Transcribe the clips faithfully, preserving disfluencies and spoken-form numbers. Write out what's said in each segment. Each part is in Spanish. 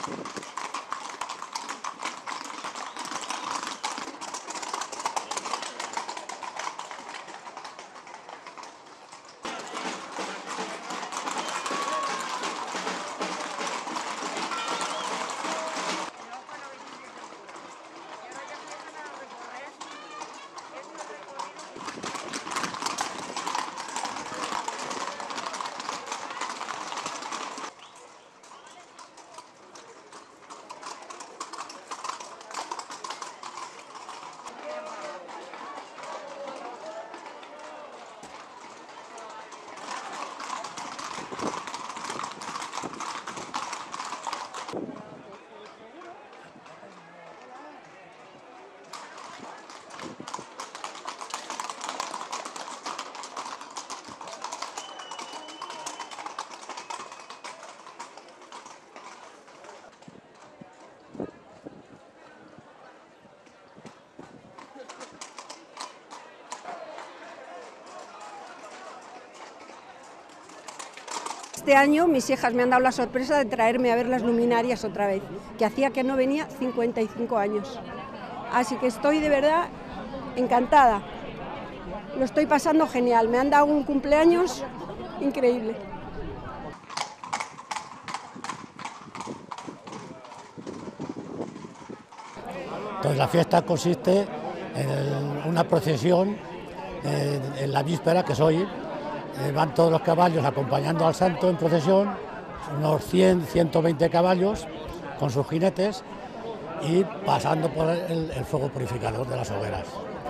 Este año mis hijas me han dado la sorpresa de traerme a ver las luminarias otra vez, que hacía que no venía cincuenta y cinco años. Así que estoy de verdad encantada, lo estoy pasando genial, me han dado un cumpleaños increíble. Entonces la fiesta consiste en una procesión eh, en la víspera, que es hoy. Eh, van todos los caballos acompañando al santo en procesión, unos cien, ciento veinte caballos con sus jinetes y pasando por el, el fuego purificador de las hogueras.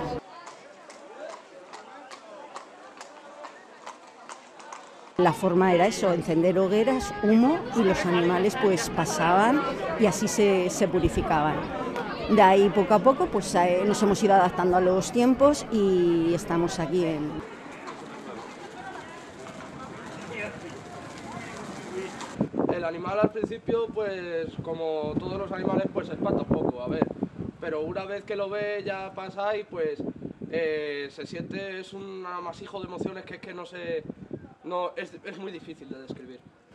La forma era eso, encender hogueras, humo, y los animales pues pasaban y así se, se purificaban. De ahí poco a poco pues eh, nos hemos ido adaptando a los tiempos y estamos aquí en... El animal al principio, pues como todos los animales, pues se espanta un poco, a ver, pero una vez que lo ve ya pasa y pues eh, se siente, es un amasijo de emociones que es que no se, no, es, es muy difícil de describir.